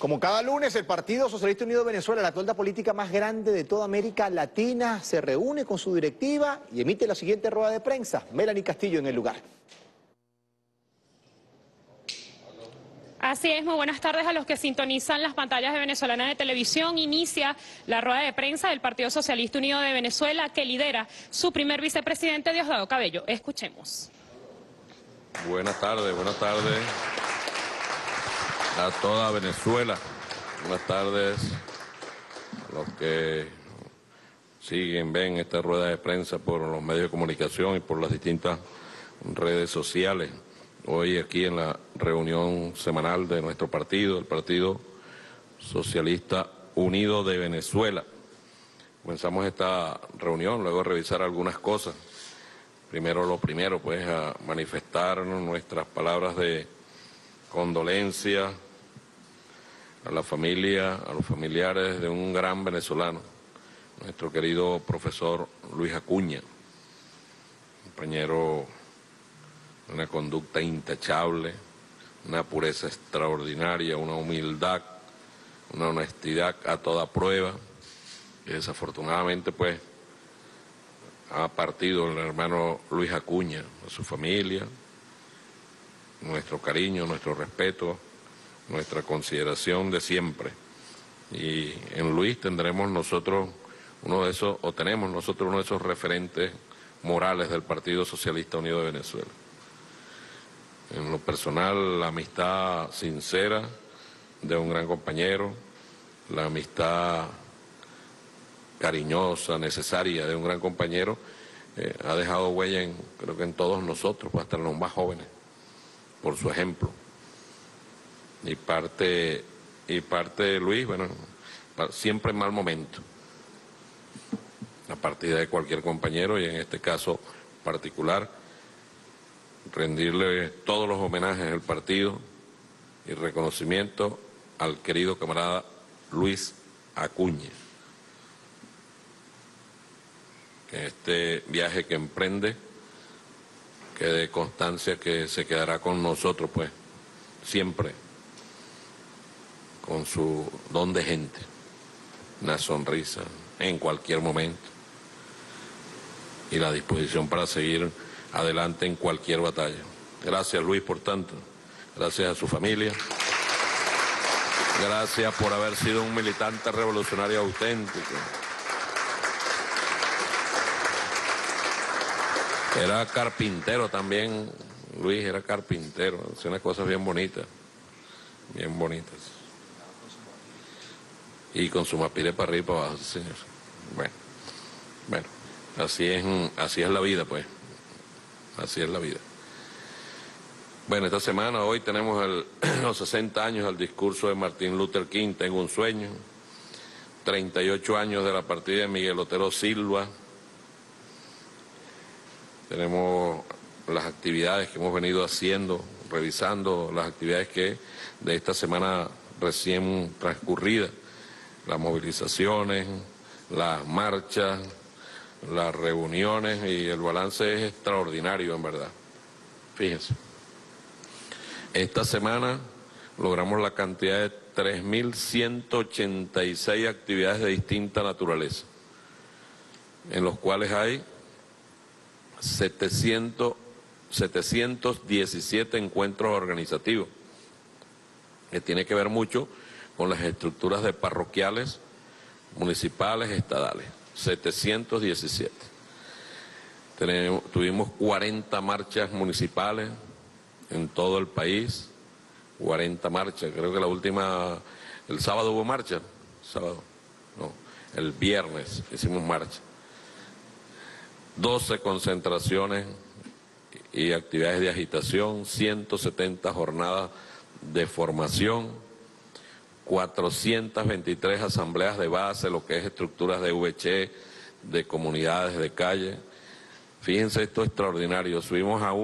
Como cada lunes, el Partido Socialista Unido de Venezuela, la tolda política más grande de toda América Latina, se reúne con su directiva y emite la siguiente rueda de prensa. Melanie Castillo en el lugar. Así es, muy buenas tardes a los que sintonizan las pantallas de Venezolana de Televisión. Inicia la rueda de prensa del Partido Socialista Unido de Venezuela, que lidera su primer vicepresidente, Diosdado Cabello. Escuchemos. Buenas tardes a toda Venezuela. Buenas tardes a los que ven esta rueda de prensa por los medios de comunicación y por las distintas redes sociales. Hoy aquí en la reunión semanal de nuestro partido, el Partido Socialista Unido de Venezuela. Comenzamos esta reunión luego de revisar algunas cosas. Lo primero, pues, a manifestar nuestras palabras de condolencia a la familia, a los familiares de un gran venezolano, nuestro querido profesor Luis Acuña, compañero de una conducta intachable, una pureza extraordinaria, una humildad, una honestidad a toda prueba, que desafortunadamente, pues, ha partido el hermano Luis Acuña, a su familia. Nuestro cariño, nuestro respeto, nuestra consideración de siempre. Y en Luis tenemos nosotros uno de esos referentes morales del Partido Socialista Unido de Venezuela. En lo personal, la amistad sincera de un gran compañero, la amistad cariñosa, necesaria de un gran compañero, ha dejado huella creo que en todos nosotros, hasta en los más jóvenes, por su ejemplo. Y parte de Luis, bueno, siempre en mal momento. La partida de cualquier compañero, y en este caso particular, rendirle todos los homenajes del partido y reconocimiento al querido camarada Luis Acuña. Que este viaje que emprende quede constancia que se quedará con nosotros, pues, siempre, con su don de gente, una sonrisa en cualquier momento y la disposición para seguir adelante en cualquier batalla. Gracias, Luis, por tanto. Gracias a su familia. Gracias por haber sido un militante revolucionario auténtico. Era carpintero también, Luis era carpintero, hacía unas cosas bien bonitas, bien bonitas. Y con su mapire para arriba y para abajo, señor. Bueno, así es la vida, pues, así es la vida. Bueno, esta semana, hoy tenemos los 60 años del discurso de Martin Luther King, Tengo un sueño, 38 años de la partida de Miguel Otero Silva. Tenemos las actividades que hemos venido haciendo, revisando las actividades que de esta semana recién transcurrida, las movilizaciones, las marchas, las reuniones, y el balance es extraordinario, en verdad. Fíjense, esta semana logramos la cantidad de 3.186 actividades de distinta naturaleza, en los cuales hay 717 encuentros organizativos, que tiene que ver mucho con las estructuras de parroquiales, municipales, estadales. 717. Tuvimos 40 marchas municipales en todo el país, 40 marchas. Creo que la última, el sábado hubo marcha, el viernes hicimos marcha. 12 concentraciones y actividades de agitación, 170 jornadas de formación, 423 asambleas de base, lo que es estructuras de VC, de comunidades, de calle. Fíjense esto extraordinario, subimos a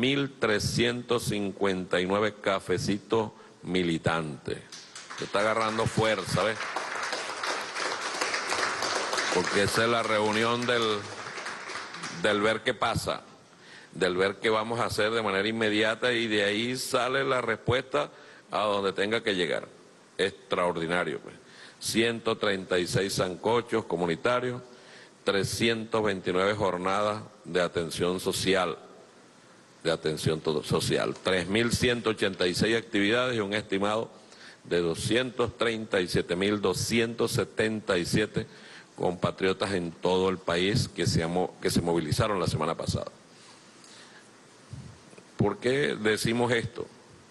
1.359 cafecitos militantes. Se está agarrando fuerza, ¿ves? Porque esa es la reunión del ver qué pasa, del ver qué vamos a hacer de manera inmediata, y de ahí sale la respuesta a donde tenga que llegar. extraordinario, pues. 136 sancochos comunitarios, 329 jornadas de atención social, 3.186 actividades y un estimado de 237.277 compatriotas en todo el país que se movilizaron la semana pasada. ¿Por qué decimos esto?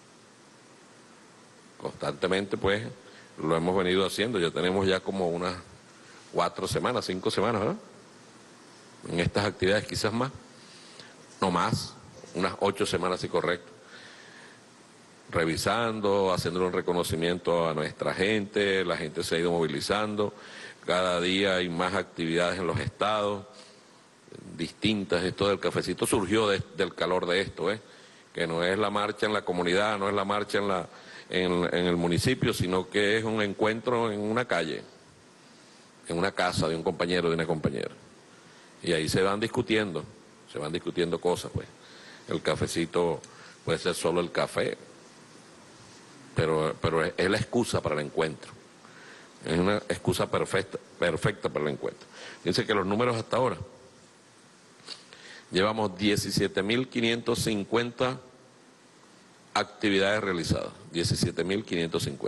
Constantemente, pues, lo hemos venido haciendo. Ya tenemos ya como unas 4 semanas, 5 semanas, ¿verdad? En estas actividades, quizás más, no más, unas 8 semanas, sí, correcto. Revisando, haciendo un reconocimiento a nuestra gente, la gente se ha ido movilizando, cada día hay más actividades en los estados, distintas. Esto del cafecito surgió del calor de esto, que no es la marcha en la comunidad, no es la marcha en el municipio, sino que es un encuentro en una calle, en una casa de un compañero, de una compañera. Y ahí se van discutiendo cosas, pues. El cafecito puede ser solo el café, pero es la excusa para el encuentro. Es una excusa perfecta para el encuentro. Fíjense que los números hasta ahora, llevamos 17.550 actividades realizadas, 17.550.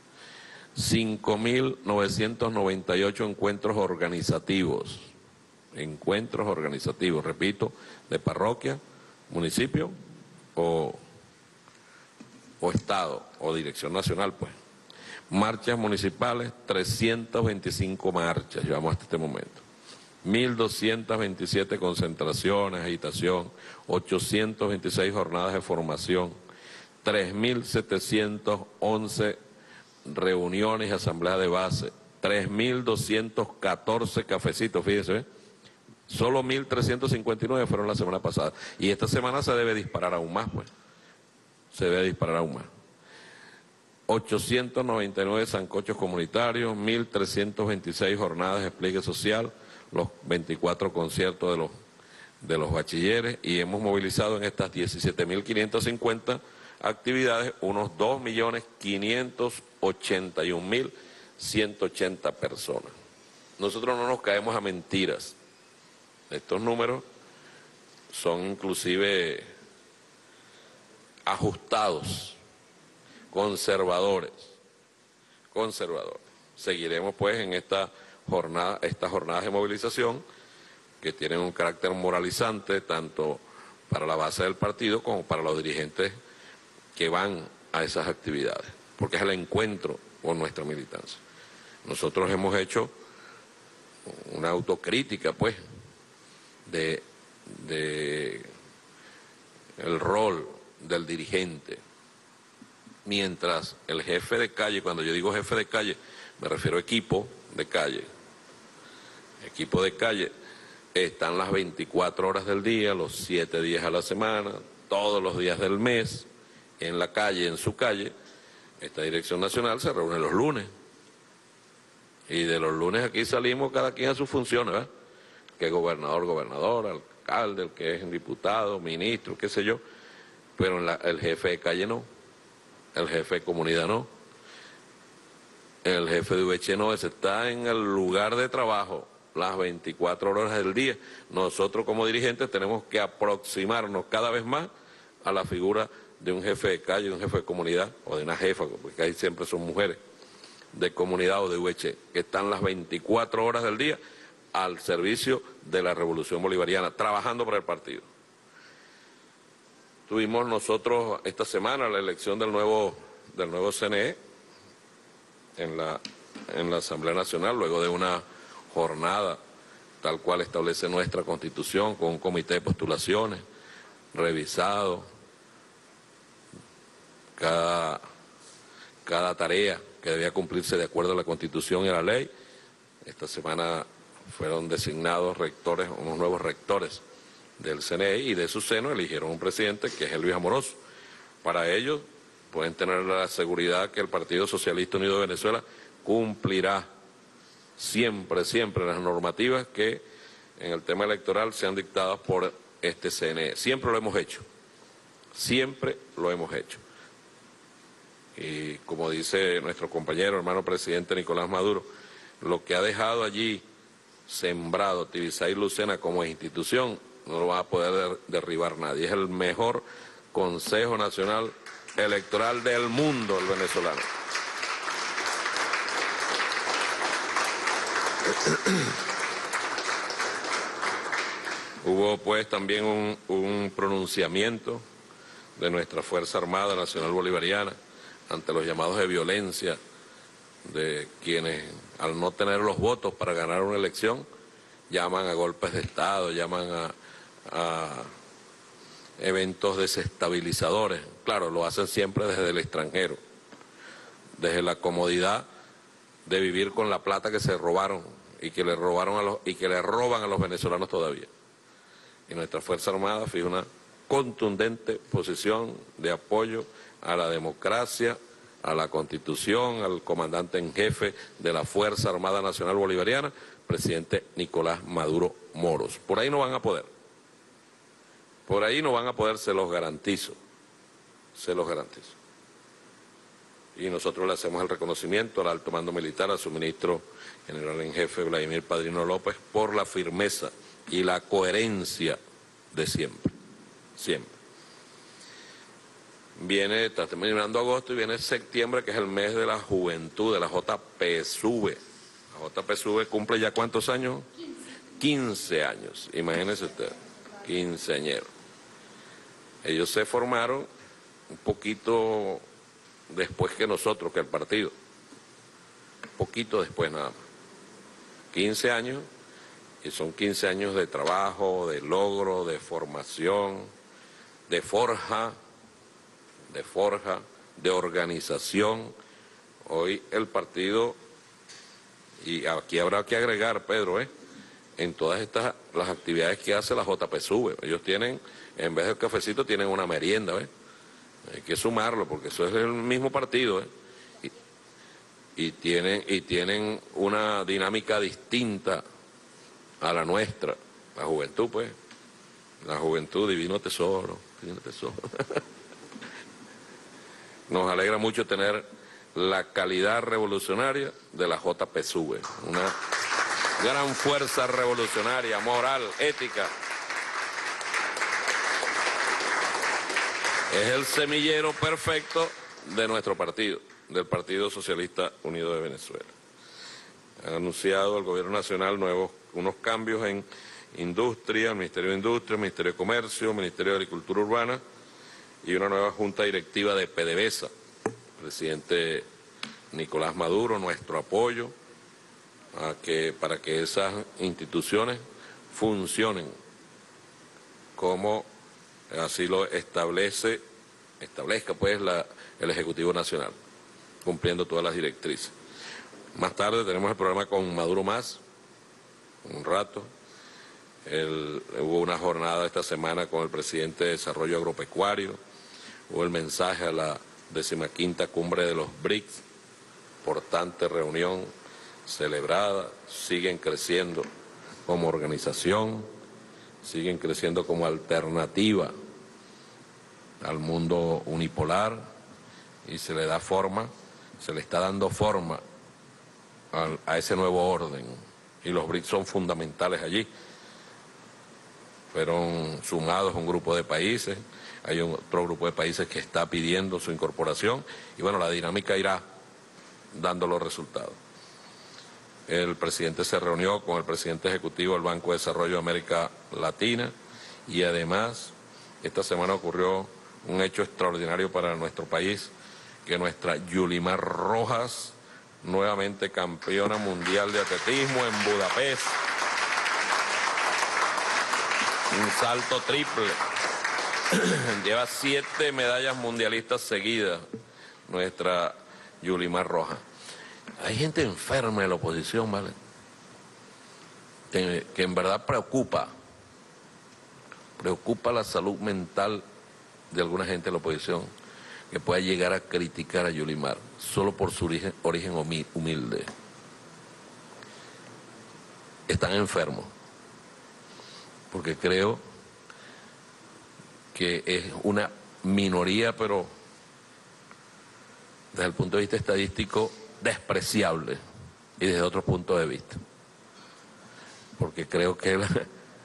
5.998 encuentros organizativos, repito, de parroquia, municipio o estado o dirección nacional, pues. Marchas municipales, 325 marchas llevamos hasta este momento. 1.227 concentraciones, agitación, 826 jornadas de formación, 3.711 reuniones y asambleas de base, 3.214 cafecitos, fíjense, solo 1.359 fueron la semana pasada. Y esta semana se debe disparar aún más, pues. 899 sancochos comunitarios, 1.326 jornadas de despliegue social, los 24 conciertos de los bachilleres, y hemos movilizado en estas 17.550 actividades unos 2.581.180 personas. Nosotros no nos caemos a mentiras. Estos números son inclusive ajustados, conservadores. Seguiremos pues en estas jornadas de movilización que tienen un carácter moralizante tanto para la base del partido como para los dirigentes que van a esas actividades, porque es el encuentro con nuestra militancia. Nosotros hemos hecho una autocrítica, pues, de el rol del dirigente, mientras el jefe de calle, cuando yo digo jefe de calle, me refiero a equipo de calle, están las 24 horas del día, los 7 días a la semana, todos los días del mes, en la calle, en su calle. Esta dirección nacional se reúne los lunes, y de los lunes aquí salimos cada quien a sus funciones, ¿verdad? Que es gobernador, alcalde, el que es diputado, ministro, qué sé yo, pero el jefe de calle no, el jefe de comunidad no, el jefe de VH no, ese está en el lugar de trabajo las 24 horas del día. Nosotros como dirigentes tenemos que aproximarnos cada vez más a la figura de un jefe de calle, de un jefe de comunidad, o de una jefa, porque ahí siempre son mujeres, de comunidad o de VH, que están las 24 horas del día al servicio de la Revolución Bolivariana, trabajando para el partido. Tuvimos nosotros esta semana la elección del nuevo CNE en la Asamblea Nacional, luego de una jornada tal cual establece nuestra Constitución, con un comité de postulaciones, revisado cada tarea que debía cumplirse de acuerdo a la Constitución y a la ley. Esta semana fueron designados rectores, unos nuevos rectores del CNE, y de su seno eligieron un presidente que es Elvis Amoroso. Para ellos pueden tener la seguridad que el Partido Socialista Unido de Venezuela cumplirá siempre las normativas que en el tema electoral sean dictadas por este CNE. Siempre lo hemos hecho. Y como dice nuestro compañero, hermano presidente Nicolás Maduro, lo que ha dejado allí sembrado Tibisay Lucena como institución, no lo va a poder derribar nadie. Es el mejor Consejo Nacional Electoral del mundo, el venezolano. Hubo pues también un pronunciamiento de nuestra Fuerza Armada Nacional Bolivariana ante los llamados de violencia de quienes, al no tener los votos para ganar una elección, llaman a golpes de Estado, llaman a eventos desestabilizadores. Claro, lo hacen siempre desde el extranjero, desde la comodidad de vivir con la plata que se robaron y que le roban a los venezolanos todavía. Y nuestra Fuerza Armada fija una contundente posición de apoyo a la democracia, a la Constitución, al comandante en jefe de la Fuerza Armada Nacional Bolivariana, presidente Nicolás Maduro Moros. Por ahí no van a poder. Por ahí no van a poder, se los garantizo. Se los garantizo. Y nosotros le hacemos el reconocimiento al alto mando militar, a su ministro general en jefe, Vladimir Padrino López, por la firmeza y la coherencia de siempre. Siempre. Está terminando agosto y viene septiembre, que es el mes de la juventud, de la JPSV. La JPSV cumple ya ¿cuántos años? 15 años, imagínense usted, quinceañeros. Ellos se formaron un poquito después que nosotros, que el partido. Un poquito después nada más. 15 años, y son 15 años de trabajo, de logro, de formación, de forja, de organización. Hoy el partido, y aquí habrá que agregar, Pedro, en todas estas, las actividades que hace la JPSV, ellos tienen, en vez del cafecito, tienen una merienda, hay que sumarlo, porque eso es el mismo partido, y tienen una dinámica distinta a la nuestra, la juventud, pues, la juventud, divino tesoro, divino tesoro. Nos alegra mucho tener la calidad revolucionaria de la JPSV, una gran fuerza revolucionaria, moral, ética. Es el semillero perfecto de nuestro partido, del Partido Socialista Unido de Venezuela. Han anunciado el Gobierno Nacional unos cambios en Industria, el Ministerio de Industria, el Ministerio de Comercio, el Ministerio de Agricultura Urbana y una nueva Junta Directiva de PDVSA. Presidente Nicolás Maduro, nuestro apoyo para que esas instituciones funcionen como así lo establezca pues el Ejecutivo Nacional, cumpliendo todas las directrices. Más tarde tenemos el programa con Maduro Más, un rato. Hubo una jornada esta semana con el presidente de Desarrollo Agropecuario, hubo el mensaje a la 15ª Cumbre de los BRICS, importante reunión celebrada, siguen creciendo como organización, siguen creciendo como alternativa al mundo unipolar y se le da forma, se le está dando forma a ese nuevo orden y los BRICS son fundamentales allí. Fueron sumados un grupo de países, hay otro grupo de países que está pidiendo su incorporación y bueno, la dinámica irá dando los resultados. El presidente se reunió con el presidente ejecutivo del Banco de Desarrollo de América Latina y además esta semana ocurrió un hecho extraordinario para nuestro país, que nuestra Yulimar Rojas, nuevamente campeona mundial de atletismo en Budapest, un salto triple, lleva 7 medallas mundialistas seguidas, nuestra Yulimar Rojas. Hay gente enferma en la oposición, ¿vale? Que en verdad preocupa la salud mental de alguna gente de la oposición que pueda llegar a criticar a Yulimar solo por su origen humilde. Están enfermos, porque creo que es una minoría, pero desde el punto de vista estadístico, despreciable, y desde otro punto de vista. Porque creo que el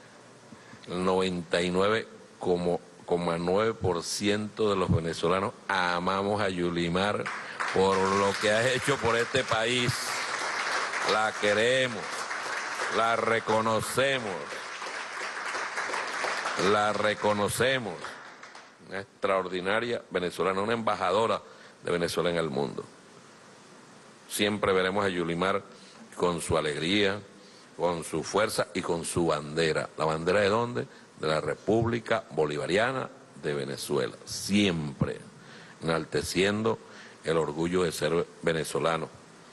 99,9% de los venezolanos amamos a Yulimar por lo que ha hecho por este país. La queremos, la reconocemos, una extraordinaria venezolana, una embajadora de Venezuela en el mundo. Siempre veremos a Yulimar con su alegría, con su fuerza y con su bandera. ¿La bandera de dónde? De la República Bolivariana de Venezuela. Siempre enalteciendo el orgullo de ser venezolano.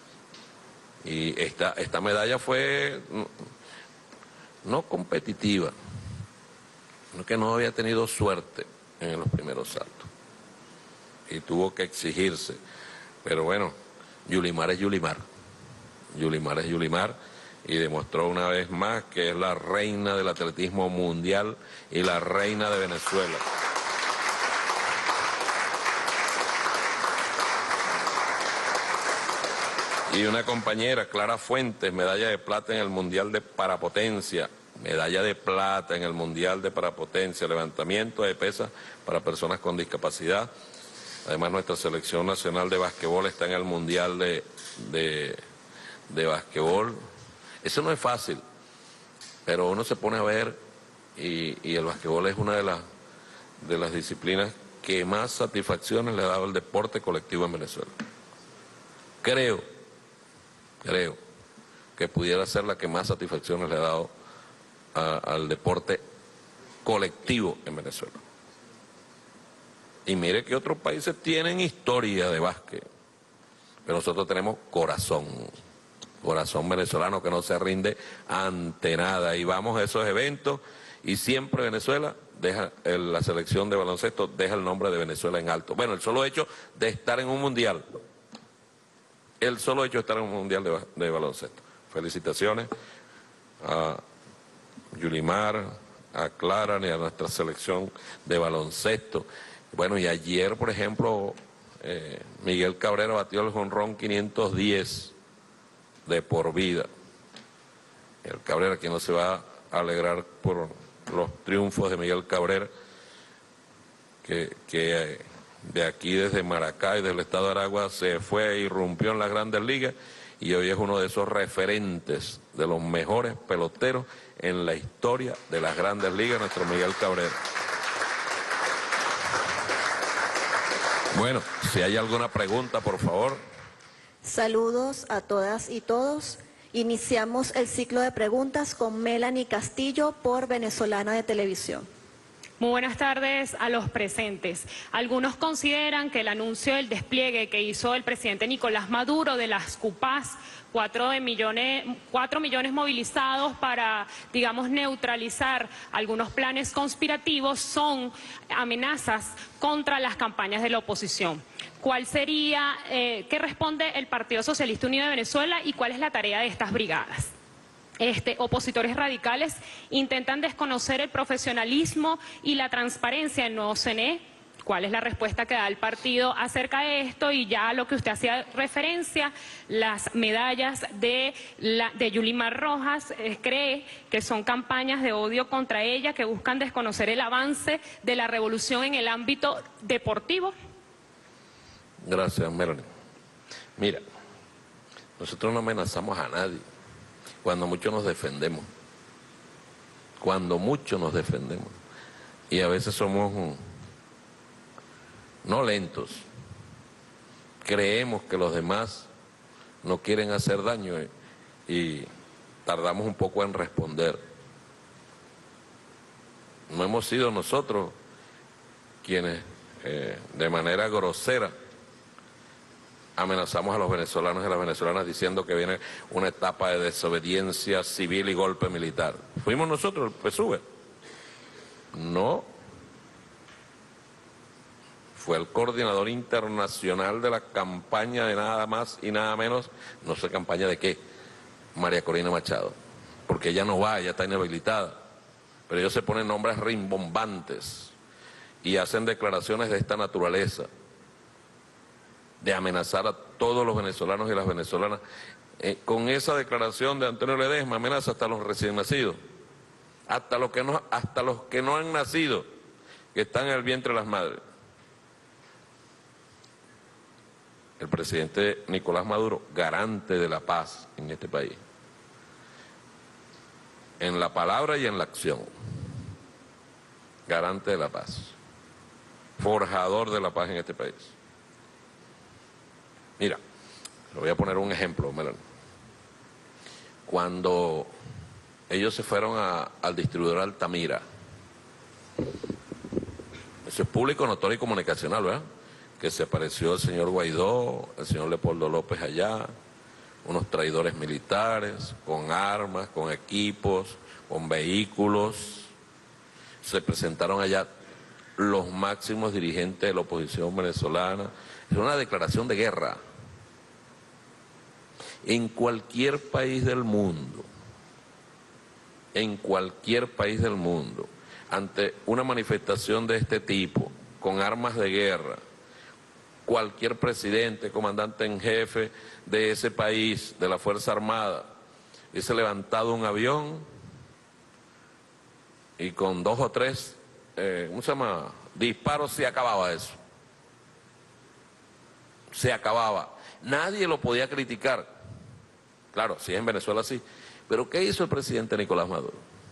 Y esta medalla fue no competitiva, sino que no había tenido suerte en los primeros saltos. Y tuvo que exigirse. Pero bueno, Yulimar es Yulimar. Yulimar es Yulimar. Y demostró una vez más que es la reina del atletismo mundial y la reina de Venezuela. Y una compañera, Clara Fuentes, medalla de plata en el Mundial de Parapotencia. Medalla de plata en el Mundial de Parapotencia, levantamiento de pesas para personas con discapacidad. Además, nuestra selección nacional de basquetbol está en el Mundial de basquetbol. Eso no es fácil, pero uno se pone a ver y el basquetbol es una de las disciplinas que más satisfacciones le ha dado el deporte colectivo en Venezuela. Creo que pudiera ser la que más satisfacciones le ha dado al deporte colectivo en Venezuela. Y mire que otros países tienen historia de básquet, pero nosotros tenemos corazón venezolano que no se rinde ante nada. Y vamos a esos eventos y siempre Venezuela deja, la selección de baloncesto deja el nombre de Venezuela en alto. Bueno, el solo hecho de estar en un mundial, de baloncesto. Felicitaciones a Yulimar, a Clara y a nuestra selección de baloncesto. Bueno, y ayer, por ejemplo, Miguel Cabrera batió el jonrón 510 de por vida. El Cabrera, que no se va a alegrar por los triunfos de Miguel Cabrera, que de aquí desde Maracay, del estado de Aragua, se fue e irrumpió en las Grandes Ligas y hoy es uno de esos referentes de los mejores peloteros en la historia de las Grandes Ligas, nuestro Miguel Cabrera. Bueno, si hay alguna pregunta, por favor. Saludos a todas y todos. Iniciamos el ciclo de preguntas con Melanie Castillo por Venezolana de Televisión. Muy buenas tardes a los presentes. Algunos consideran que el anuncio del despliegue que hizo el presidente Nicolás Maduro de las CUPAS, 4 millones movilizados para, digamos, neutralizar algunos planes conspirativos, son amenazas contra las campañas de la oposición. ¿Cuál sería, qué responde el Partido Socialista Unido de Venezuela y cuál es la tarea de estas brigadas? Opositores radicales intentan desconocer el profesionalismo y la transparencia en Nuevo CNE. ¿Cuál es la respuesta que da el partido acerca de esto? Y ya a lo que usted hacía referencia, las medallas de Yulimar Rojas, cree que son campañas de odio contra ella que buscan desconocer el avance de la revolución en el ámbito deportivo. Gracias, Melanie. Mira, nosotros no amenazamos a nadie. Cuando mucho nos defendemos. Y a veces somos no lentos. Creemos que los demás no quieren hacer daño y tardamos un poco en responder. No hemos sido nosotros quienes de manera grosera amenazamos a los venezolanos y a las venezolanas diciendo que viene una etapa de desobediencia civil y golpe militar. ¿Fuimos nosotros, el PSUV? No. Fue el coordinador internacional de la campaña de nada más y nada menos, no sé campaña de qué, María Corina Machado. Porque ella no va, ella está inhabilitada. Pero ellos se ponen nombres rimbombantes y hacen declaraciones de esta naturaleza. de amenazar a todos los venezolanos y las venezolanas. Con esa declaración de Antonio Ledesma amenaza hasta los recién nacidos, hasta los que no han nacido, que están en el vientre de las madres. El presidente Nicolás Maduro, garante de la paz en este país, en la palabra y en la acción, garante de la paz, forjador de la paz en este país. Mira, le voy a poner un ejemplo, Melanie. Cuando ellos se fueron al distribuidor Altamira, eso es público, notorio y comunicacional, ¿verdad? Que se apareció el señor Guaidó, el señor Leopoldo López allá, unos traidores militares, con armas, con equipos, con vehículos. Se presentaron allá los máximos dirigentes de la oposición venezolana. Es una declaración de guerra. En cualquier país del mundo, ante una manifestación de este tipo, con armas de guerra, cualquier presidente, comandante en jefe de ese país, de la Fuerza Armada, hubiese levantado un avión y con 2 o 3, ¿cómo se llama?, disparos, se acababa eso. Se acababa. Nadie lo podía criticar. Claro, si es en Venezuela sí. Pero ¿qué hizo el presidente Nicolás Maduro?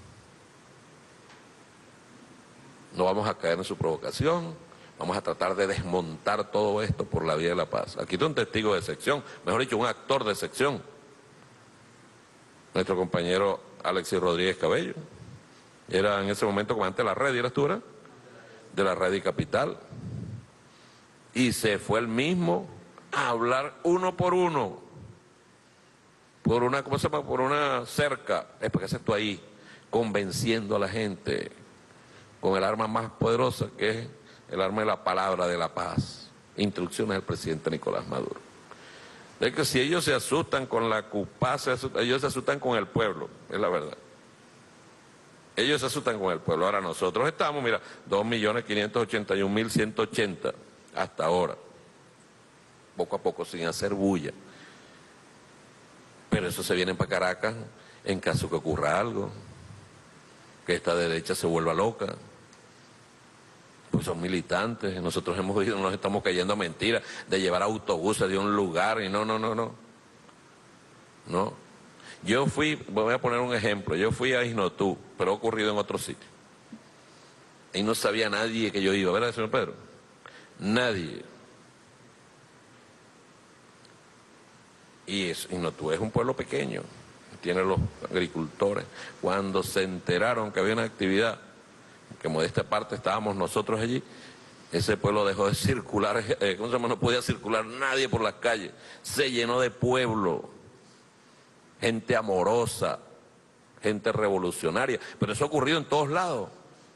No vamos a caer en su provocación, vamos a tratar de desmontar todo esto por la vía de la paz. Aquí está un testigo de excepción, mejor dicho, un actor de excepción. Nuestro compañero Alexis Rodríguez Cabello. Era en ese momento comandante de la red, ¿y eras tú, verdad? De la red y Capital. Y se fue él mismo a hablar uno por uno, por una, ¿cómo se llama?, por una cerca. ¿Qué haces tú ahí? Convenciendo a la gente con el arma más poderosa, que es el arma de la palabra de la paz. Instrucciones del presidente Nicolás Maduro. Es que si ellos se asustan con la CUPA, ellos se asustan con el pueblo, es la verdad. Ellos se asustan con el pueblo. Ahora nosotros estamos, mira, 2.581.180 hasta ahora. Poco a poco, sin hacer bulla. Pero eso se vienen para Caracas en caso que ocurra algo, que esta derecha se vuelva loca. Pues son militantes, nosotros hemos oído, nos estamos cayendo a mentiras de llevar autobuses de un lugar y no. Yo fui, voy a poner un ejemplo, yo fui a Isnotú, pero ha ocurrido en otro sitio. Y no sabía nadie que yo iba, ¿verdad, señor Pedro? Nadie. Y Isnotú es un pueblo pequeño, tiene los agricultores. Cuando se enteraron que había una actividad, que modesta parte estábamos nosotros allí, ese pueblo dejó de circular, ¿cómo se llama? No podía circular nadie por las calles, se llenó de pueblo, gente amorosa, gente revolucionaria, pero eso ha ocurrido en todos lados.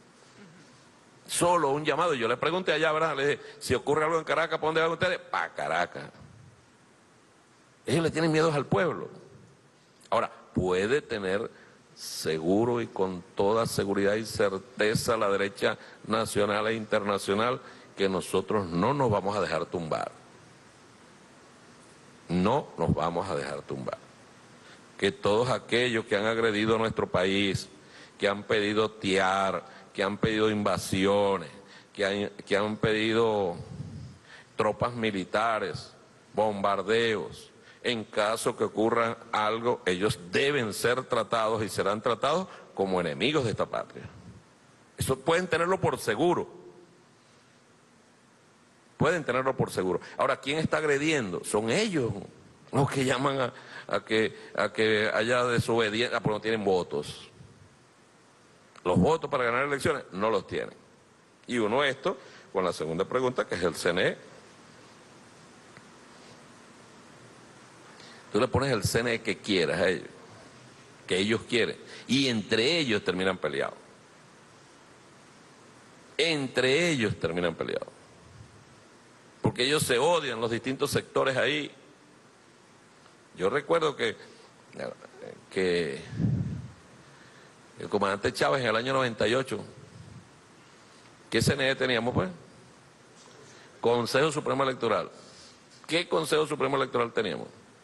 Solo un llamado, yo le pregunté allá, ¿verdad? Le dije, si ocurre algo en Caracas, ¿para dónde van ustedes? Para Caracas. Ellos le tienen miedo al pueblo. Ahora, puede tener seguro y con toda seguridad y certeza la derecha nacional e internacional que nosotros no nos vamos a dejar tumbar. No nos vamos a dejar tumbar. Que todos aquellos que han agredido a nuestro país, que han pedido tiar, que han pedido invasiones, que han pedido tropas militares, bombardeos, en caso que ocurra algo, ellos deben ser tratados y serán tratados como enemigos de esta patria. Eso pueden tenerlo por seguro. Pueden tenerlo por seguro. Ahora, ¿quién está agrediendo? Son ellos los que llaman a que haya desobediencia, porque no tienen votos. Los votos para ganar elecciones no los tienen. Y uno esto con la segunda pregunta, que es el CNE. Tú le pones el CNE que quieras a ellos, que ellos quieren, y entre ellos terminan peleados. Entre ellos terminan peleados. Porque ellos se odian, los distintos sectores ahí. Yo recuerdo que el comandante Chávez en el año 98, ¿qué CNE teníamos pues? Consejo Supremo Electoral. ¿Qué Consejo Supremo Electoral teníamos?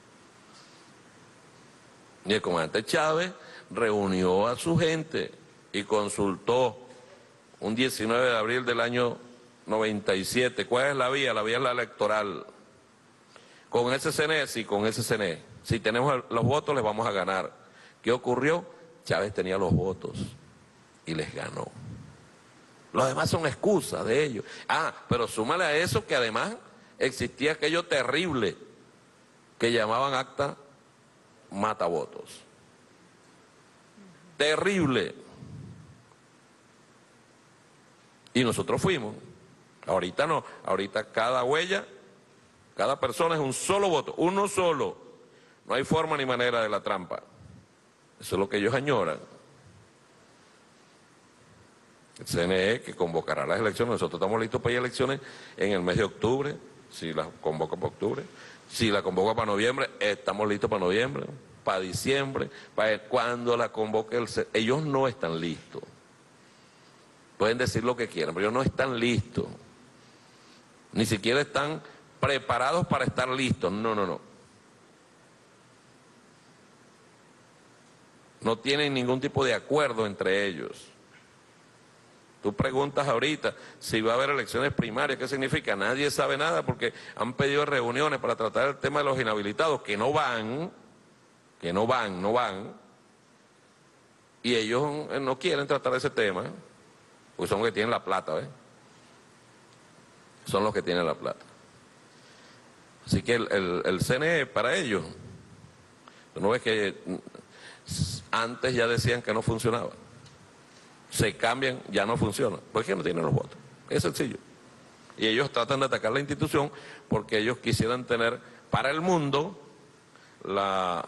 Y el comandante Chávez reunió a su gente y consultó un 19 de abril del año 97. ¿Cuál es la vía? La vía es la electoral. Con ese CNE, sí, con ese CNE. Si tenemos los votos, les vamos a ganar. ¿Qué ocurrió? Chávez tenía los votos y les ganó. Los demás son excusas de ellos. Pero súmale a eso que además existía aquello terrible que llamaban acta matavotos. Terrible. Y nosotros fuimos. Ahorita no. Ahorita cada huella, cada persona es un solo voto. Uno solo. No hay forma ni manera de la trampa. Eso es lo que ellos añoran. El CNE que convocará las elecciones. Nosotros estamos listos para ir a elecciones en el mes de octubre. Si las convoca para octubre. Si la convoca para noviembre, estamos listos para noviembre. Para diciembre. Para cuando la convoque el CNE. Ellos no están listos. Pueden decir lo que quieran, pero ellos no están listos. Ni siquiera están preparados para estar listos. No. No tienen ningún tipo de acuerdo entre ellos. Tú preguntas ahorita si va a haber elecciones primarias, ¿qué significa? Nadie sabe nada porque han pedido reuniones para tratar el tema de los inhabilitados, que no van, y ellos no quieren tratar ese tema, porque son los que tienen la plata, ¿ves? Son los que tienen la plata. Así que el CNE para ellos, ¿tú no ves que antes ya decían que no funcionaba? Se cambian, ya no funciona. ¿Por qué no tienen los votos? Es sencillo. Y ellos tratan de atacar la institución porque ellos quisieran tener para el mundo la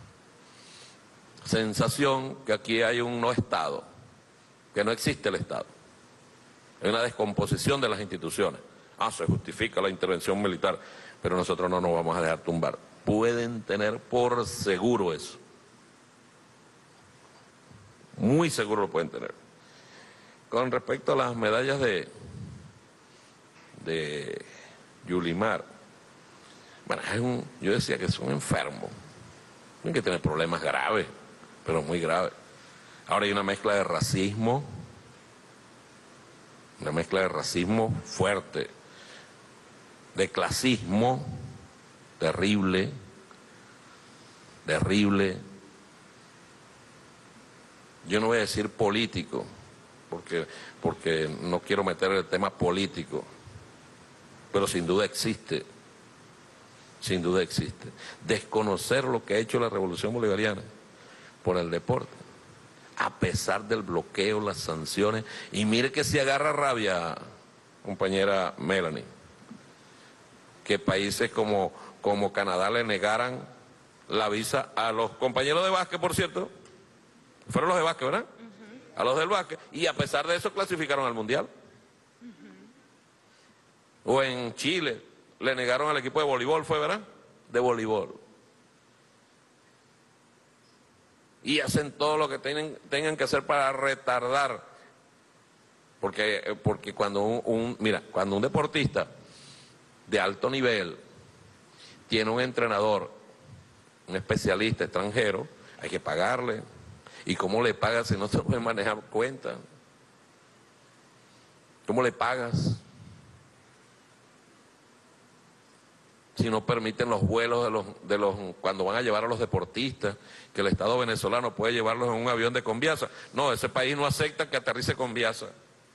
sensación que aquí hay un no Estado, que no existe el Estado. Hay una descomposición de las instituciones. Se justifica la intervención militar, pero nosotros no nos vamos a dejar tumbar. Pueden tener por seguro eso. Muy seguro lo pueden tener. Con respecto a las medallas de Yulimar, bueno, yo decía que son enfermos. Tienen que tener problemas graves, pero muy graves. Ahora hay una mezcla de racismo fuerte, de clasismo terrible. Yo no voy a decir político, porque no quiero meter el tema político, pero sin duda existe. Desconocer lo que ha hecho la Revolución Bolivariana por el deporte, a pesar del bloqueo, las sanciones, y mire que se agarra rabia, compañera Melanie, que países como Canadá le negaran la visa a los compañeros de básquet, por cierto, fueron los de básquet, ¿verdad? A los del básquet, y a pesar de eso clasificaron al Mundial. O en Chile le negaron al equipo de voleibol, ¿fue, verdad? De voleibol. Y hacen todo lo que tengan que hacer para retardar. Porque cuando cuando un deportista de alto nivel tiene un entrenador, un especialista extranjero, hay que pagarle. ¿Y cómo le pagas si no se puede manejar cuenta? ¿Cómo le pagas? Si no permiten los vuelos cuando van a llevar a los deportistas, que el Estado venezolano puede llevarlos en un avión de Conviasa. No, ese país no acepta que aterrice Conviasa.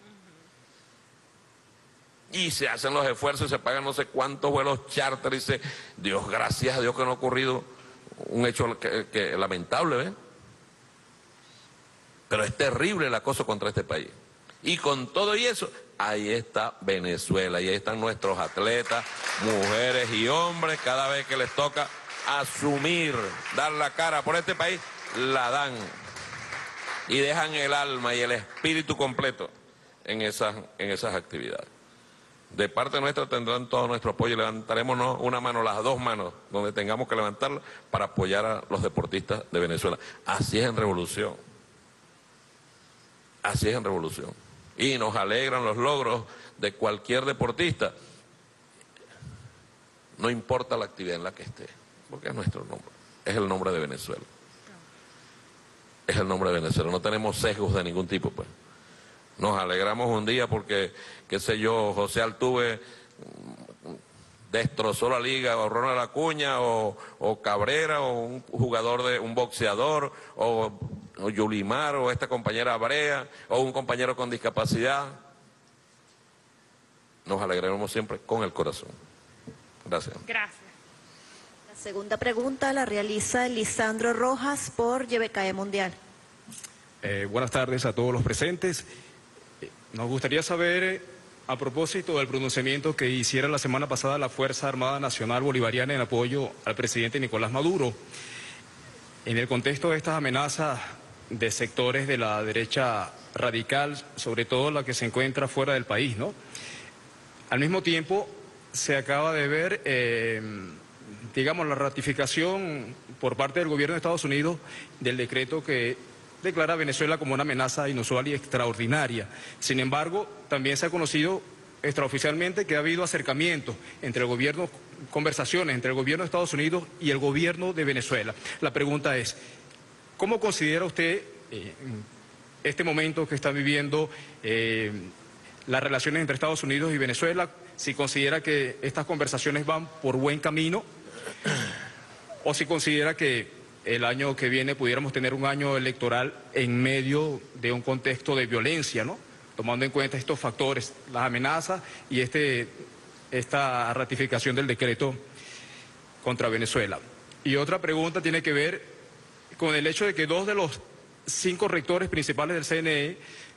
Y se hacen los esfuerzos y se pagan no sé cuántos vuelos charter y Dios, gracias a Dios que no ha ocurrido un hecho que lamentable, ¿ves? Pero es terrible el acoso contra este país. Y con todo y eso, ahí está Venezuela, y ahí están nuestros atletas, mujeres y hombres, cada vez que les toca asumir, dar la cara por este país, la dan. Y dejan el alma y el espíritu completo en esas actividades. De parte nuestra tendrán todo nuestro apoyo y levantaremos no una mano, las dos manos, donde tengamos que levantarla para apoyar a los deportistas de Venezuela. Así es en revolución. Así es en revolución. Y nos alegran los logros de cualquier deportista. no importa la actividad en la que esté, porque es nuestro nombre, es el nombre de Venezuela. Es el nombre de Venezuela, no tenemos sesgos de ningún tipo, pues. Nos alegramos un día porque, qué sé yo, José Altuve destrozó la liga, o Ronald Acuña, o Cabrera, o un jugador, un boxeador, o Yulimar, o esta compañera Brea, o un compañero con discapacidad. Nos alegramos siempre con el corazón. Gracias. Gracias. La segunda pregunta la realiza Lisandro Rojas por YBKE Mundial. Buenas tardes a todos los presentes. Nos gustaría saber, a propósito del pronunciamiento que hiciera la semana pasada la Fuerza Armada Nacional Bolivariana en apoyo al presidente Nicolás Maduro, en el contexto de estas amenazas de sectores de la derecha radical, sobre todo la que se encuentra fuera del país, ¿no? Al mismo tiempo, se acaba de ver, digamos, la ratificación por parte del gobierno de Estados Unidos del decreto que declara a Venezuela como una amenaza inusual y extraordinaria. Sin embargo, también se ha conocido extraoficialmente que ha habido acercamientos entre el gobierno, conversaciones entre el gobierno de Estados Unidos y el gobierno de Venezuela. La pregunta es, ¿cómo considera usted este momento que está viviendo las relaciones entre Estados Unidos y Venezuela? Si considera que estas conversaciones van por buen camino o si considera que el año que viene pudiéramos tener un año electoral en medio de un contexto de violencia, ¿no? Tomando en cuenta estos factores, las amenazas y esta ratificación del decreto contra Venezuela. Y otra pregunta tiene que ver con el hecho de que 2 de los 5 rectores principales del CNE,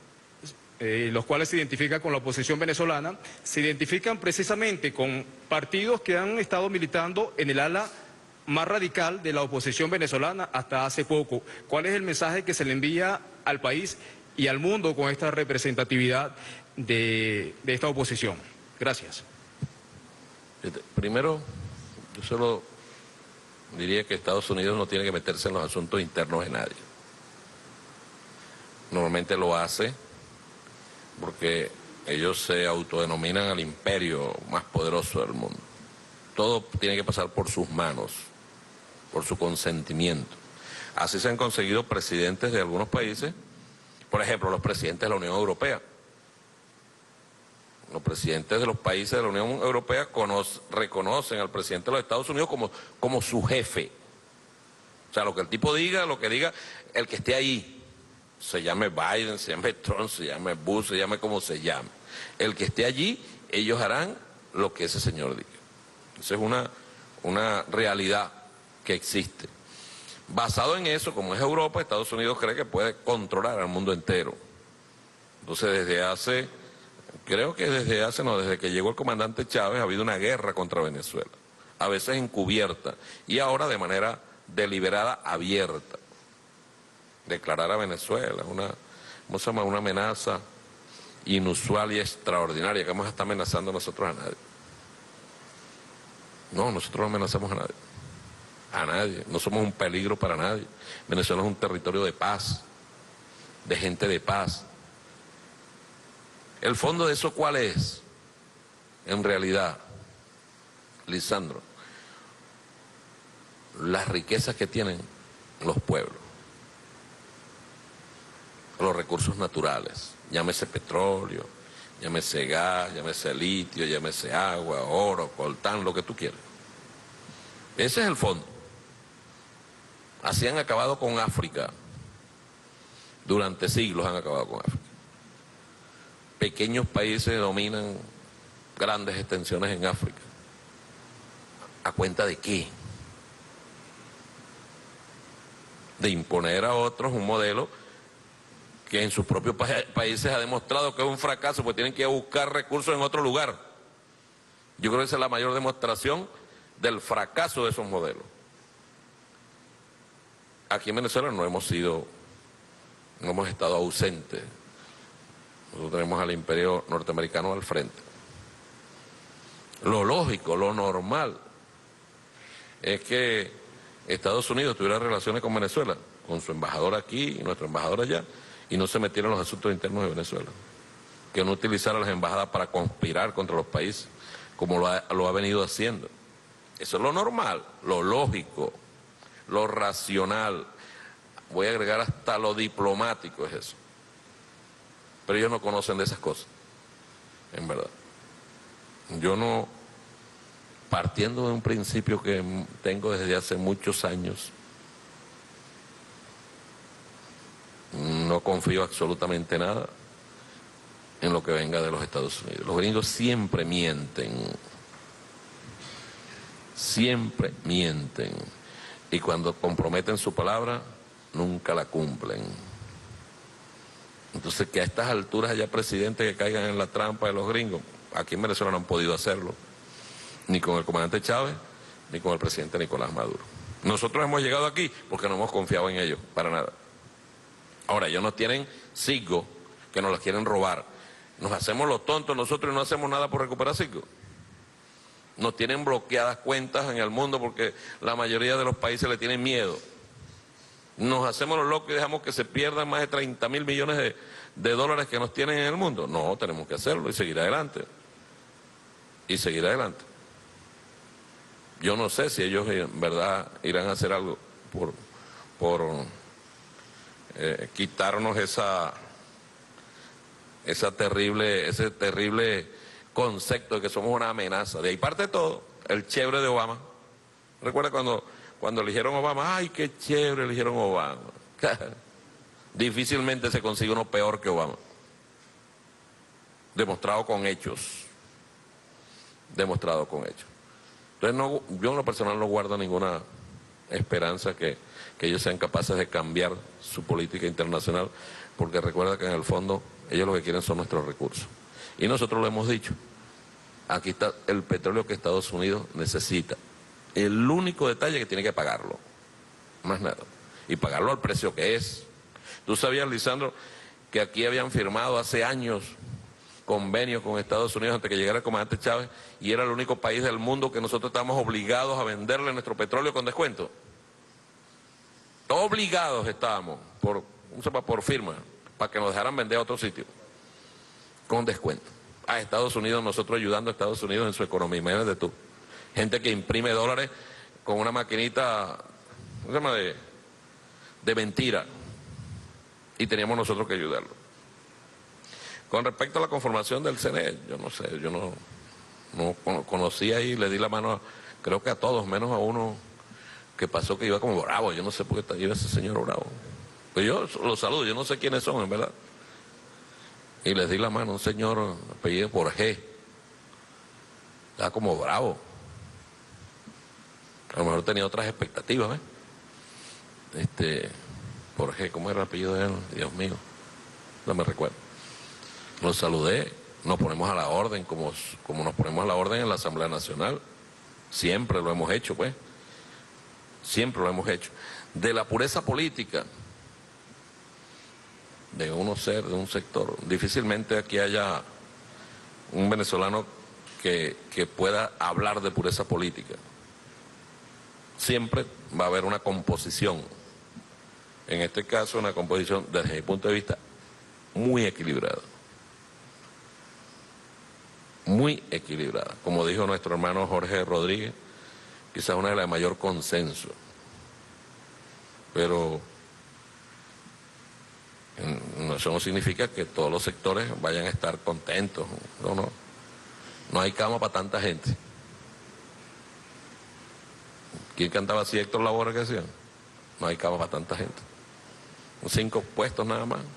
los cuales se identifican con la oposición venezolana, se identifican precisamente con partidos que han estado militando en el ala más radical de la oposición venezolana hasta hace poco. ¿Cuál es el mensaje que se le envía al país y al mundo con esta representatividad de esta oposición? Gracias. Primero, yo solo diría que Estados Unidos no tiene que meterse en los asuntos internos de nadie. Normalmente lo hace porque ellos se autodenominan al imperio más poderoso del mundo. Todo tiene que pasar por sus manos, por su consentimiento. Así se han conseguido presidentes de algunos países, por ejemplo, los presidentes de la Unión Europea. Los presidentes de los países de la Unión Europea reconocen al presidente de los Estados Unidos como su jefe. O sea, lo que el tipo diga, lo que diga el que esté ahí, se llame Biden, se llame Trump, se llame Bush, se llame como se llame. El que esté allí, ellos harán lo que ese señor diga. Esa es una realidad que existe. Basado en eso, como es Europa, Estados Unidos cree que puede controlar al mundo entero. Entonces, desde que llegó el comandante Chávez, ha habido una guerra contra Venezuela, a veces encubierta, y ahora de manera deliberada, abierta. Declarar a Venezuela una amenaza inusual y extraordinaria, que vamos a estar amenazando nosotros a nadie. No, nosotros no amenazamos a nadie. A nadie. No somos un peligro para nadie. Venezuela es un territorio de paz, de gente de paz. ¿El fondo de eso cuál es? En realidad, Lisandro, las riquezas que tienen los pueblos, los recursos naturales, llámese petróleo, llámese gas, llámese litio, llámese agua, oro, coltán, lo que tú quieras. Ese es el fondo. Así han acabado con África. Durante siglos han acabado con África. Pequeños países dominan grandes extensiones en África. ¿A cuenta de qué? De imponer a otros un modelo que en sus propios países ha demostrado que es un fracaso, pues tienen que ir a buscar recursos en otro lugar. Yo creo que esa es la mayor demostración del fracaso de esos modelos. Aquí en Venezuela no hemos estado ausentes. Nosotros tenemos al imperio norteamericano al frente. Lo lógico, lo normal, es que Estados Unidos tuviera relaciones con Venezuela, con su embajador aquí y nuestro embajador allá, y no se metiera en los asuntos internos de Venezuela. Que no utilizara las embajadas para conspirar contra los países, como lo ha venido haciendo. Eso es lo normal, lo lógico, lo racional. Voy a agregar hasta lo diplomático es eso. Pero ellos no conocen de esas cosas, en verdad. Yo no, partiendo de un principio que tengo desde hace muchos años, no confío absolutamente nada en lo que venga de los Estados Unidos. Los gringos siempre mienten. Siempre mienten. Y cuando comprometen su palabra, nunca la cumplen. Entonces, que a estas alturas haya presidentes que caigan en la trampa de los gringos, aquí en Venezuela no han podido hacerlo, ni con el comandante Chávez, ni con el presidente Nicolás Maduro. Nosotros hemos llegado aquí porque no hemos confiado en ellos, para nada. Ahora, ellos nos tienen Citgo, que nos las quieren robar. Nos hacemos los tontos nosotros y no hacemos nada por recuperar Citgo. Nos tienen bloqueadas cuentas en el mundo porque la mayoría de los países le tienen miedo. Nos hacemos los locos y dejamos que se pierdan más de 30.000 millones de dólares que nos tienen en el mundo. No, tenemos que hacerlo y seguir adelante. Y seguir adelante. Yo no sé si ellos en verdad irán a hacer algo por quitarnos ese terrible concepto de que somos una amenaza. De ahí parte todo, el chévere de Obama. ¿Recuerda cuando eligieron a Obama? ¡Ay, qué chévere eligieron a Obama! Difícilmente se consigue uno peor que Obama. Demostrado con hechos. Demostrado con hechos. Entonces yo en lo personal no guardo ninguna esperanza que ellos sean capaces de cambiar su política internacional, porque recuerda que en el fondo ellos lo que quieren son nuestros recursos. Y nosotros lo hemos dicho, aquí está el petróleo que Estados Unidos necesita. El único detalle es que tiene que pagarlo, más nada. Y pagarlo al precio que es. ¿Tú sabías, Lisandro, que aquí habían firmado hace años convenios con Estados Unidos antes que llegara el comandante Chávez y era el único país del mundo que nosotros estábamos obligados a venderle nuestro petróleo con descuento? Obligados estábamos por firma para que nos dejaran vender a otro sitio con descuento. A Estados Unidos, nosotros ayudando a Estados Unidos en su economía. Imagínate tú, gente que imprime dólares con una maquinita, ¿cómo se llama?, de mentira, y teníamos nosotros que ayudarlo. Con respecto a la conformación del CNE, yo no sé, yo no conocí ahí, le di la mano, creo que a todos, menos a uno que pasó que iba como bravo. Yo no sé por qué iba ese señor bravo. Pues yo los saludo, yo no sé quiénes son, en verdad. Y les di la mano a un señor apellido por G. Estaba como bravo. A lo mejor tenía otras expectativas, ¿ves? Por G, ¿cómo era el apellido de él? Dios mío, no me recuerdo. Los saludé, nos ponemos a la orden, como nos ponemos a la orden en la Asamblea Nacional. Siempre lo hemos hecho, pues. Siempre lo hemos hecho. De la pureza política de un sector, difícilmente aquí haya un venezolano que pueda hablar de pureza política. Siempre va a haber una composición, en este caso una composición desde mi punto de vista muy equilibrada. Muy equilibrada, como dijo nuestro hermano Jorge Rodríguez, quizás una de las de mayor consenso, pero eso no significa que todos los sectores vayan a estar contentos. No hay cama para tanta gente. ¿Quién cantaba así? Héctor Lavoe, que decía, no hay cama para tanta gente. 5 puestos nada más.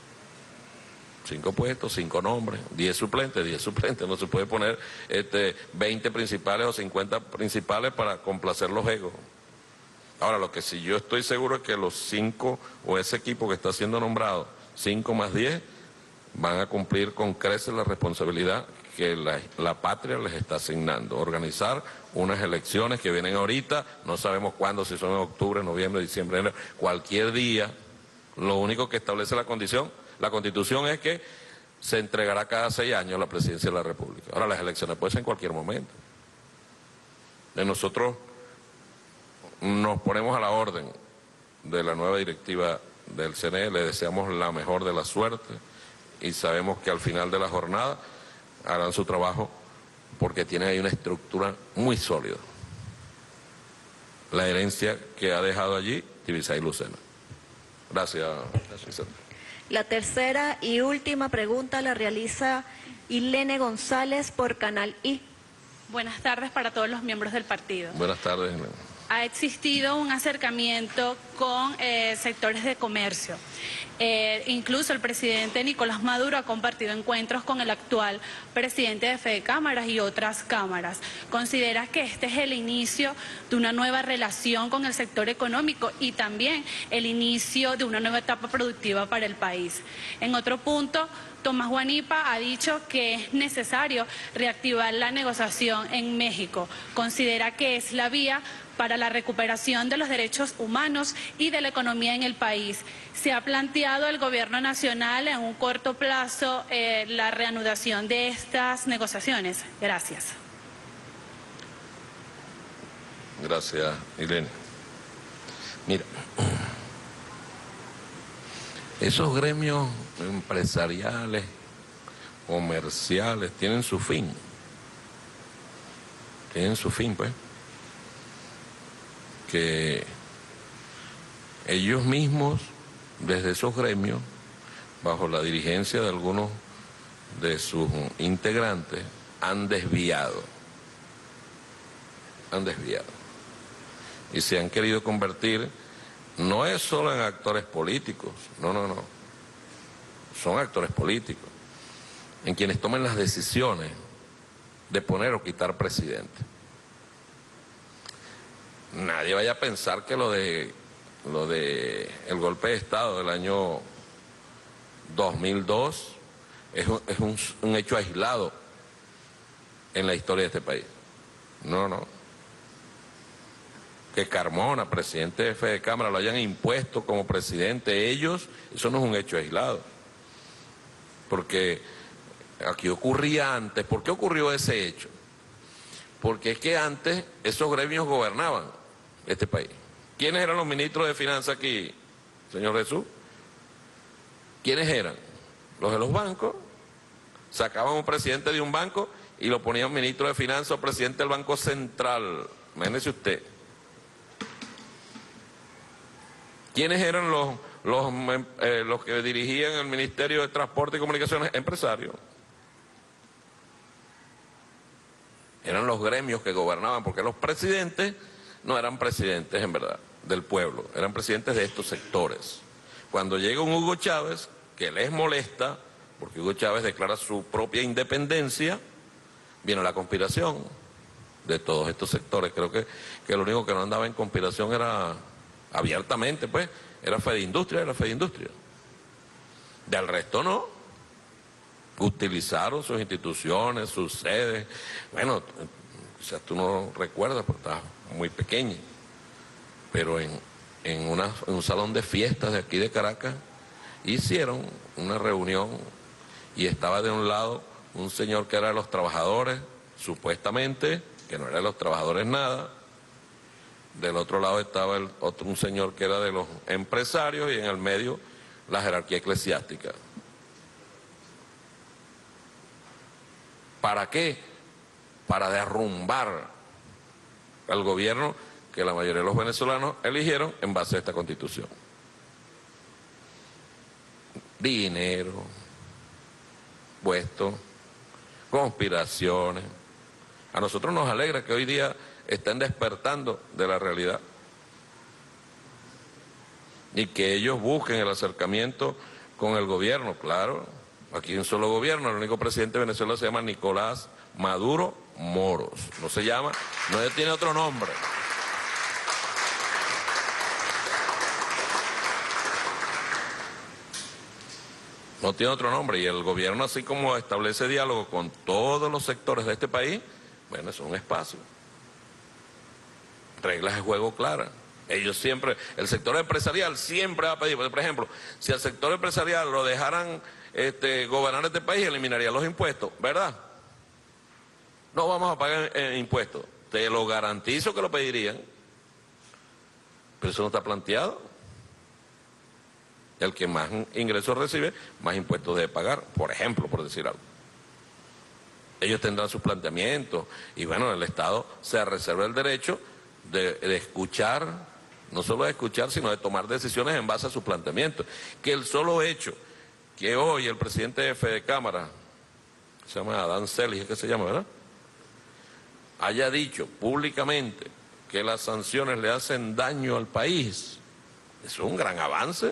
5 puestos, 5 nombres, 10 suplentes, no se puede poner 20 principales o 50 principales para complacer los egos. Ahora, lo que sí yo estoy seguro es que los 5 o ese equipo que está siendo nombrado, 5 más 10, van a cumplir con creces la responsabilidad que la patria les está asignando. Organizar unas elecciones que vienen ahorita, no sabemos cuándo, si son en octubre, noviembre, diciembre, enero, cualquier día. Lo único que establece la Constitución es que se entregará cada 6 años la presidencia de la República. Ahora, las elecciones pueden ser en cualquier momento. Nosotros nos ponemos a la orden de la nueva directiva del CNE, le deseamos la mejor de la suerte y sabemos que al final de la jornada harán su trabajo porque tienen ahí una estructura muy sólida, la herencia que ha dejado allí Tibisay Lucena. Gracias. La tercera y última pregunta la realiza Ilene González por Canal I. Buenas tardes para todos los miembros del partido. Buenas tardes. Ha existido un acercamiento con sectores de comercio. Incluso el presidente Nicolás Maduro ha compartido encuentros con el actual presidente de Fede Cámaras y otras cámaras. ¿Considera que este es el inicio de una nueva relación con el sector económico y también el inicio de una nueva etapa productiva para el país? En otro punto, Tomás Guanipa ha dicho que es necesario reactivar la negociación en México. ¿Considera que es la vía para la recuperación de los derechos humanos y de la economía en el país? ¿Se ha planteado el gobierno nacional en un corto plazo la reanudación de estas negociaciones? Gracias. Gracias, Irene. Mira, esos gremios empresariales, comerciales, tienen su fin. Tienen su fin, pues. Que ellos mismos, desde esos gremios, bajo la dirigencia de algunos de sus integrantes, han desviado. Y se han querido convertir, no es solo en actores políticos, no. Son actores políticos, en quienes toman las decisiones de poner o quitar presidente. Nadie vaya a pensar que lo de el golpe de Estado del año 2002 es un hecho aislado en la historia de este país. No. Que Carmona, presidente de Fede Cámara, lo hayan impuesto como presidente ellos, eso no es un hecho aislado. Porque aquí ocurría antes. ¿Por qué ocurrió ese hecho? Porque es que antes esos gremios gobernaban este país. ¿Quiénes eran los ministros de Finanzas aquí, señor Jesús? ¿Quiénes eran? Los de los bancos. Sacaban un presidente de un banco y lo ponían ministro de Finanzas o presidente del Banco Central. Imagínese usted. ¿Quiénes eran los que dirigían el Ministerio de Transporte y Comunicaciones? Empresarios. Eran los gremios que gobernaban, porque los presidentes no eran presidentes en verdad del pueblo, eran presidentes de estos sectores. Cuando llega un Hugo Chávez, que les molesta, porque Hugo Chávez declara su propia independencia, viene la conspiración de todos estos sectores. Creo que lo único que no andaba en conspiración era abiertamente, pues, era Fede Industria. Del resto no. Utilizaron sus instituciones, sus sedes. Bueno, quizás tú no recuerdas porque estabas muy pequeña, pero en un salón de fiestas de aquí de Caracas hicieron una reunión y estaba de un lado un señor que era de los trabajadores, supuestamente, que no era de los trabajadores nada. Del otro lado estaba un señor que era de los empresarios y en el medio la jerarquía eclesiástica. ¿Para qué? Para derrumbar al gobierno que la mayoría de los venezolanos eligieron en base a esta Constitución. Dinero, puestos, conspiraciones. A nosotros nos alegra que hoy día estén despertando de la realidad y que ellos busquen el acercamiento con el gobierno. Claro, aquí hay un solo gobierno, el único presidente de Venezuela se llama Nicolás Maduro Moros, no tiene otro nombre. No tiene otro nombre, y el gobierno, así como establece diálogo con todos los sectores de este país, bueno, es un espacio. Reglas de juego claras. Ellos siempre, el sector empresarial siempre va a pedir, por ejemplo, si al sector empresarial lo dejaran gobernar este país, eliminaría los impuestos, ¿verdad? No vamos a pagar impuestos. Te lo garantizo que lo pedirían. Pero eso no está planteado. El que más ingresos recibe, más impuestos debe pagar, por ejemplo, por decir algo. Ellos tendrán sus planteamientos y bueno, el Estado se reserva el derecho de escuchar, no solo de escuchar, sino de tomar decisiones en base a su planteamiento. Que el solo hecho que hoy el presidente de Fedecámara, se llama Adán Celis, es que se llama, ¿verdad?, haya dicho públicamente que las sanciones le hacen daño al país, eso es un gran avance.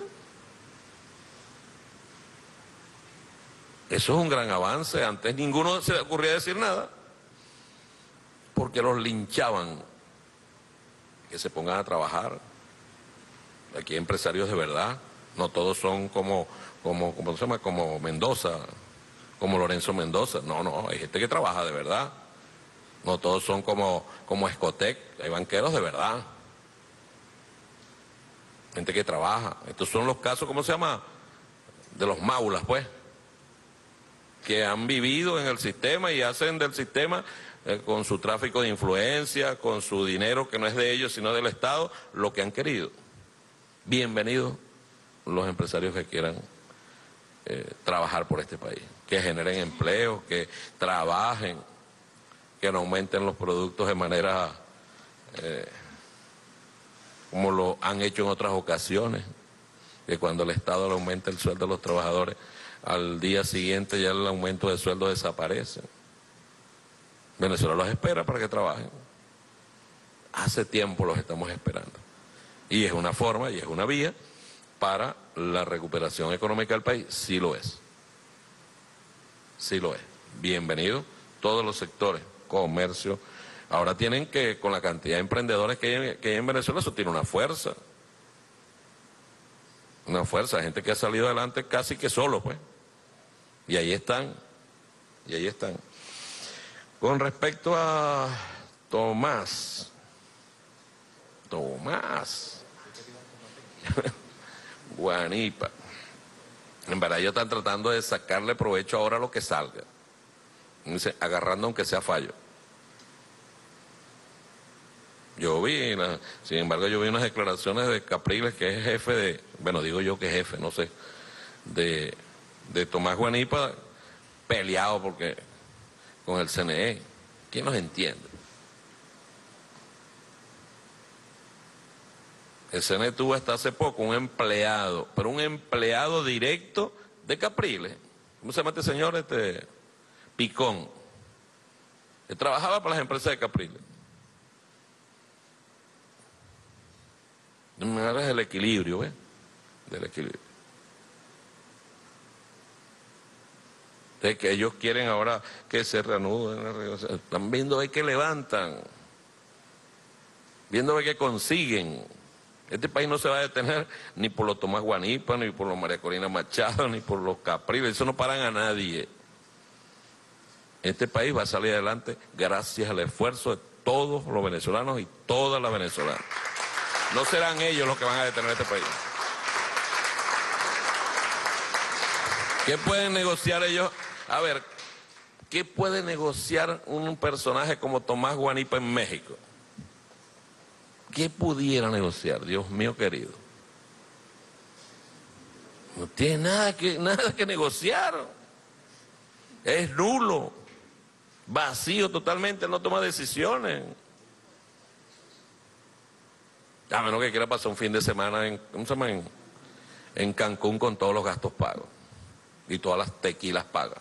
Eso es un gran avance. Antes ninguno se le ocurría decir nada, porque los linchaban. Que se pongan a trabajar. Aquí hay empresarios de verdad. No todos son como se llama, como Mendoza, como Lorenzo Mendoza. No, hay gente que trabaja de verdad. No todos son como Escotec, hay banqueros de verdad. Gente que trabaja. Estos son los casos, ¿cómo se llama?, de los maulas, pues, que han vivido en el sistema y hacen del sistema, con su tráfico de influencia, con su dinero que no es de ellos sino del Estado, lo que han querido. Bienvenidos los empresarios que quieran trabajar por este país, que generen empleo, que trabajen, que no aumenten los productos de manera como lo han hecho en otras ocasiones, que cuando el Estado le aumenta el sueldo a los trabajadores, al día siguiente ya el aumento de sueldo desaparece. Venezuela los espera para que trabajen. Hace tiempo los estamos esperando. Y es una forma y es una vía para la recuperación económica del país. Sí lo es. Sí lo es. Bienvenido todos los sectores, comercio. Ahora tienen que, con la cantidad de emprendedores que hay en Venezuela, eso tiene una fuerza. Una fuerza, gente que ha salido adelante casi que solo, pues. Y ahí están. Y ahí están. Con respecto a Tomás. Guanipa. En verdad ellos están tratando de sacarle provecho ahora a lo que salga. Dice, agarrando aunque sea fallo. Yo vi, sin embargo, yo vi unas declaraciones de Capriles, que es jefe de, bueno, digo yo que es jefe, no sé, de Tomás Guanipa, peleado porque con el CNE. ¿Quién los entiende? El CNE tuvo hasta hace poco un empleado, pero un empleado directo de Capriles. ¿Cómo se llama este señor? Picón. Él trabajaba para las empresas de Capriles. Es el equilibrio, ¿ves? Del equilibrio. De que ellos quieren ahora que se reanuden, están viendo ahí que levantan, viendo ahí que consiguen. Este país no se va a detener ni por los Tomás Guanipa, ni por los María Corina Machado, ni por los Capriles, eso no paran a nadie. Este país va a salir adelante gracias al esfuerzo de todos los venezolanos y todas las venezolanas. No serán ellos los que van a detener este país. ¿Qué pueden negociar ellos? A ver, ¿qué puede negociar un personaje como Tomás Guanipa en México? ¿Qué pudiera negociar? Dios mío querido. No tiene nada que negociar. Es nulo. Vacío totalmente, no toma decisiones. A menos que quiera pasar un fin de semana en Cancún con todos los gastos pagos y todas las tequilas pagas.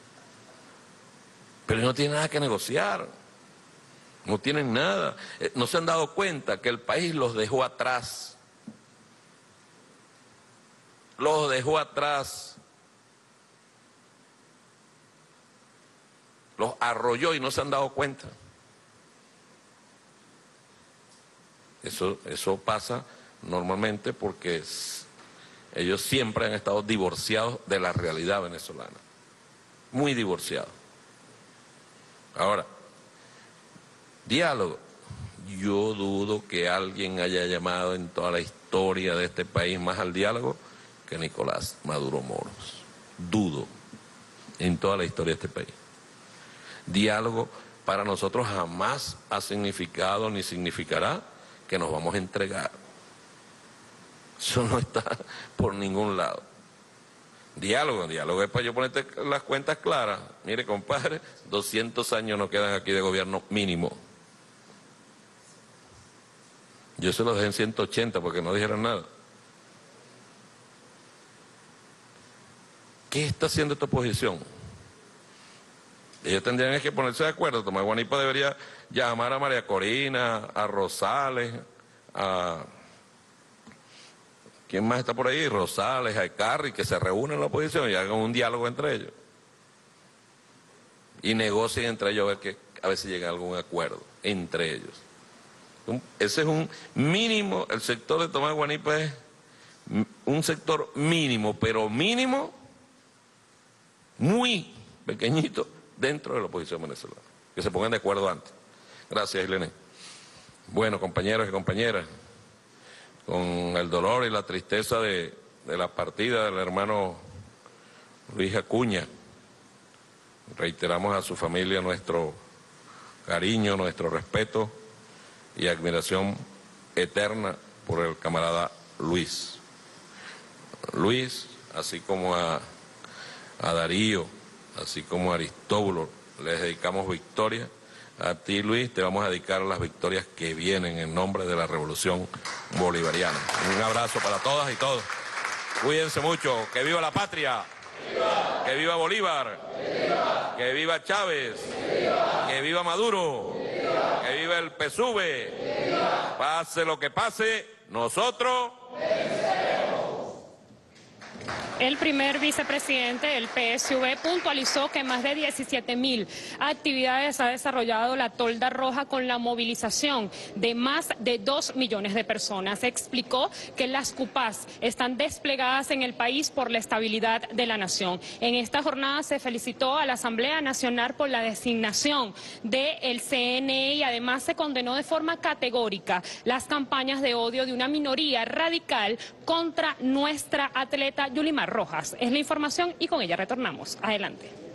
Pero no tiene nada que negociar. No tienen nada. No se han dado cuenta que el país los dejó atrás. Los dejó atrás. Los arrolló y no se han dado cuenta. Eso pasa normalmente porque ellos siempre han estado divorciados de la realidad venezolana. Muy divorciados. Ahora, diálogo. Yo dudo que alguien haya llamado en toda la historia de este país más al diálogo que Nicolás Maduro Moros. Dudo en toda la historia de este país. Diálogo para nosotros jamás ha significado ni significará que nos vamos a entregar. Eso no está por ningún lado. Diálogo es para yo ponerte las cuentas claras. Mire, compadre, 200 años nos quedan aquí de gobierno mínimo. Yo se los dejé en 180 porque no dijeron nada. ¿Qué está haciendo esta oposición? Ellos tendrían que ponerse de acuerdo. Tomás Guanipa debería llamar a María Corina, a Rosales, a... ¿quién más está por ahí? Rosales, a Ecarri, que se reúnan en la oposición y hagan un diálogo entre ellos. Y negocien entre ellos a ver si llega a algún acuerdo entre ellos. Ese es un mínimo, el sector de Tomás Guanipa es un sector mínimo, pero mínimo, muy pequeñito, dentro de la oposición venezolana. Que se pongan de acuerdo antes. Gracias, Irene. Bueno, compañeros y compañeras, con el dolor y la tristeza de la partida del hermano Luis Acuña, reiteramos a su familia nuestro cariño, nuestro respeto y admiración eterna por el camarada Luis. Luis, así como a Darío, así como a Aristóbulo, les dedicamos victorias. A ti, Luis, te vamos a dedicar las victorias que vienen en nombre de la Revolución Bolivariana. Un abrazo para todas y todos. Cuídense mucho. ¡Que viva la patria! ¡Viva! ¡Que viva Bolívar! ¡Viva! ¡Que viva Chávez! ¡Viva! ¡Que viva Maduro! ¡Viva! ¡Que viva el PSUV! ¡Viva! Pase lo que pase, nosotros... El primer vicepresidente del PSV puntualizó que más de 17.000 actividades ha desarrollado la Tolda Roja con la movilización de más de 2 millones de personas. Explicó que las CUPAS están desplegadas en el país por la estabilidad de la nación. En esta jornada se felicitó a la Asamblea Nacional por la designación del CNE y además se condenó de forma categórica las campañas de odio de una minoría radical contra nuestra atleta Yulimar Rojas. Es la información y con ella retornamos. Adelante.